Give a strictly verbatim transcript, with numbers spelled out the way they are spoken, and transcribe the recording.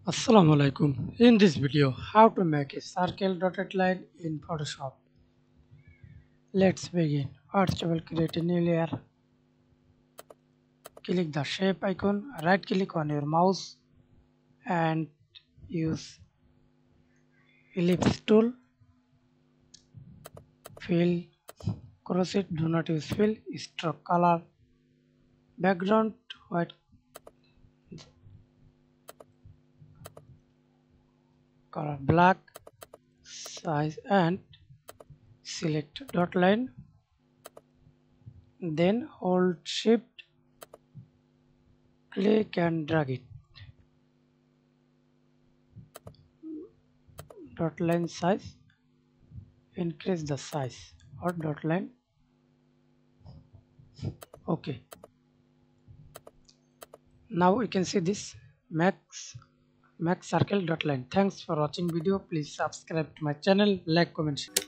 Assalamu alaikum. In this video, how to make a circle dotted line in Photoshop. Let's begin. First, you will create a new layer. Click the shape icon, right click on your mouse and use ellipse tool. Fill, cross it, do not use fill, stroke color, background, white color black, size and select dot line. Then hold shift, click and drag it. Dot line size, increase the size or dot line. Okay, now you can see this max max circle dot line. Thanks for watching video. Please subscribe to my channel, like, comment, share.